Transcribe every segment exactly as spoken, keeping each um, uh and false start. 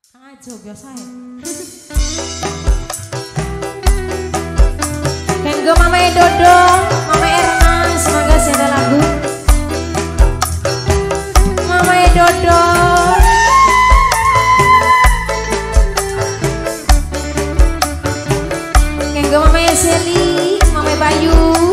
Aja biasa ya. Kenggo Mama Dodo, Mama Erna, semoga ada lagu. Mama Dodo. Kenggo Mama Seli, Mama Bayu.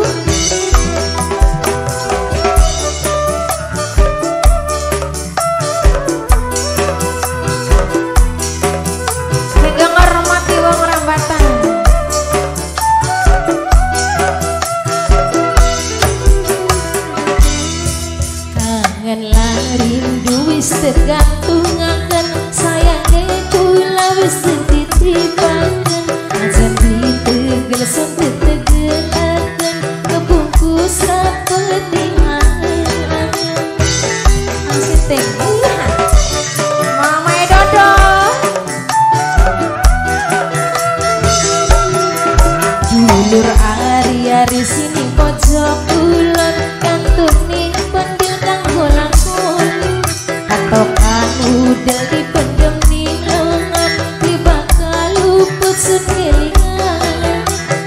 Tergantungakan sayangnya kula wis dititipaken ajan ditegel sampai tegelaken kebungkus kepentingan masih tengah Mama Dodo dulur ari-ari sini pojok kulon kantung ning pendil kang golak-golak tokan udel dipendem di lengan di bakal luput sekelingan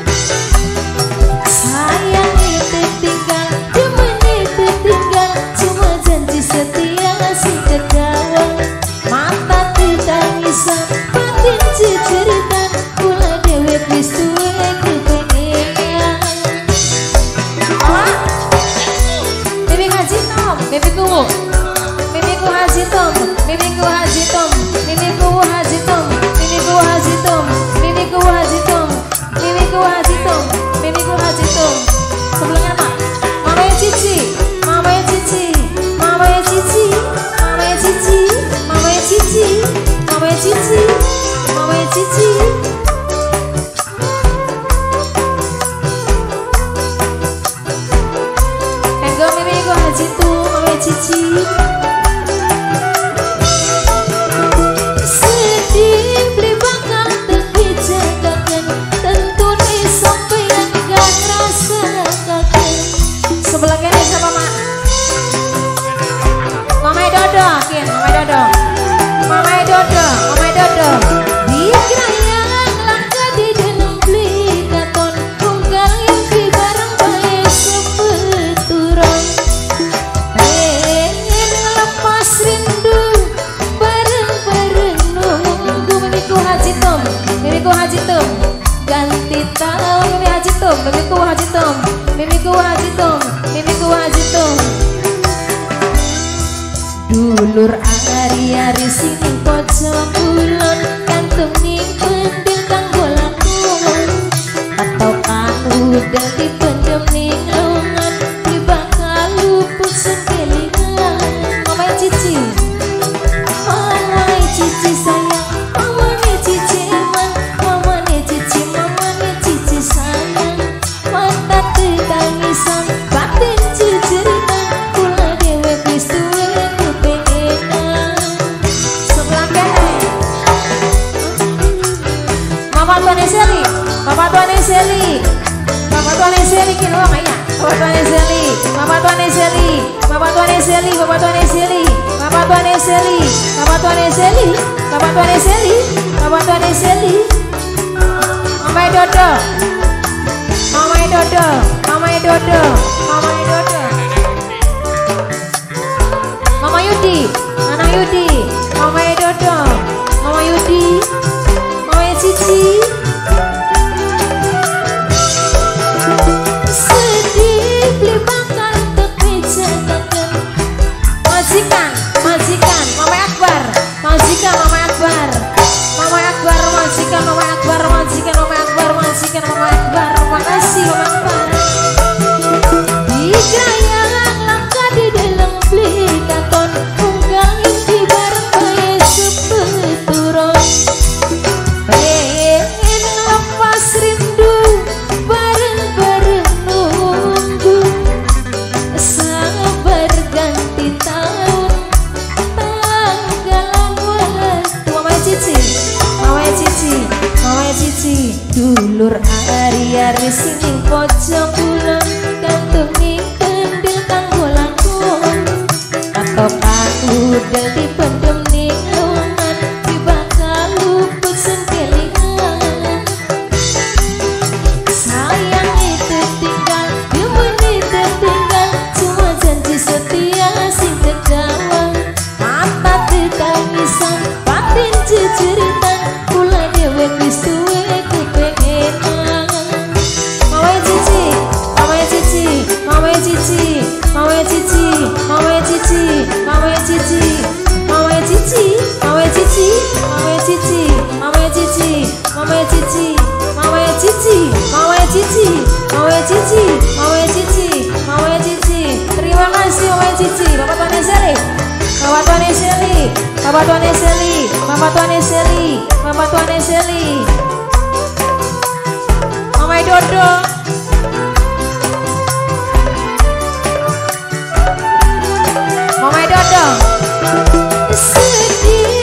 sayang itu tinggal cuma itu tinggal cuma janji setia si kedawang mata tidak bisa batin jejeritan kula dewe wis tuwe kepengen ah Bibi Haji Tom Bibi Kuwu Mimiku Haji Tom, Mimiku Haji Tom, Mimiku Haji Tom, Mimiku Haji Tom, Mimiku Haji Tom, Mimiku Haji Tom, Mimiku Haji Tom. Sebelumnya Mak, Mama ya Cici, Mama ya Cici, Mama ya Cici, Mama ya Cici, Mama ya Cici, Mama ya Cici, Mama ya Cici. Kanggo Mimiku Haji Tom, Mama ya Cici. Ganti tahun Mimi Haji Tom, Mimiku Haji Tom, Mimiku Haji Tom, Mimiku Haji Tom. Dulur ari-ari sini pojok kulon kantung ning pendil kang golak-golak patokan udel dipendem ning lengan di bakal luput sekelingan Mama Cici, Mama Cici sayang, Mama Cici emang, Mama Cici, Mama Cici sayang, mata tetangisan batin jejeritan kula dewe wis tuwe kepengenan sebelah kene Mama Tuane Seli, Mama Tuane Seli, Mama Tuane Seli kini wong ya Mama Tuane Seli, Mama Tuane Seli, Mama Tuane Seli, Mama Tuane Seli, Mama Tuane Seli, Mama Tuane Seli, Mama Tuane Seli, Mama Tuane Seli. Mama Dodo, Mama Dodo, Mama Dodo, Mama Dodo, Mama Yudi, Nana Yudi, Mama Dodo, Mama Yudi, Mama Cici. Sedih beli bakal tapi jagakan majikan, majikan, Mama Akbar, majikan, Mama Akbar, Mama Akbar, majikan, Mama Akbar, majikan, Mama Akbar, majikan, Mama Akbar, makasih Mama Akbar. Di kerajaan langka di dalam beli katon unggal inti bareng tangisan patin jejeritan kula dhewe wis duwe kepengenan mawe cici mawe cici mawe cici mawe cici mawe cici mawe cici mawe cici mawe cici mawe cici mawe cici mawe cici mawe cici mawe cici mawe cici mawe cici mawe cici terima kasih mawe cici Bapak Tuan Seli Bapak Tuan Seli Bapak Tuan Seli Bapak Tuan Seli Bapak Tuan Seli Mama Dodo Mama Dodo sedih